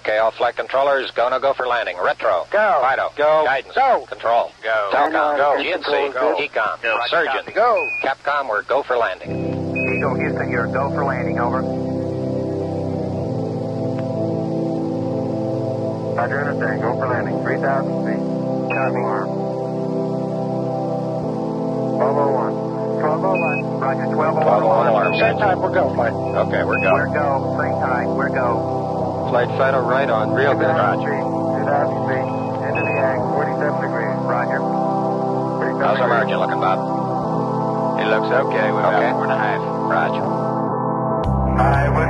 Okay, all flight controllers, go, no go for landing. Retro. Go. Fido. Go. Guidance. Go. Control. Go. Telcom. Go. GNC. Go. Ecom. Go. Surgeon. Go. Capcom, we're go for landing. Eagle Houston, you're go for landing, over. Roger, understand. Go for landing. 3,000 feet. Copy. 1201. 1201. Roger, 1201 1201. alarm. Same time, we're go, flight. Okay, we're go. We're go. Same time. We're go. Flight Fido right on, real good. 2,000 feet. 2,000 feet. Into the angle. 47 degrees. Roger. How's our margin looking, Bob? It looks okay. We're Okay. about 4.5. Roger. Highway.